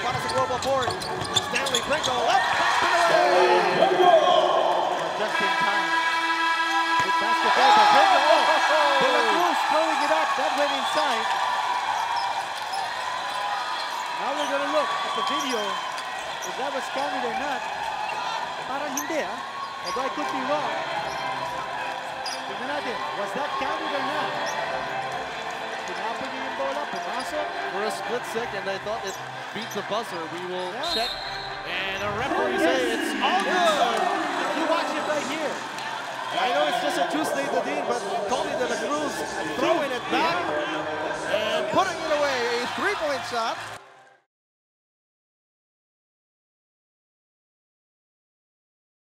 para sa GlobalPort. Stanley Pringle up, back and away. Just in time. Good basketball by Pringle. Oh, Dela Cruz throwing it up. That went inside. Now we're going to look at the video if that was counted or not. Parang hindi, ah. Although I could be wrong. Tingnan natin, was that counted or not? Pinapon niya yung bola, pumasok. For a split second, I thought it beat the buzzer. We will check. And a referee say it's all good. You watch it right here. I know it's just a Tuesday to Dean, but Dela Cruz throwing it back and putting it away. A three-point shot.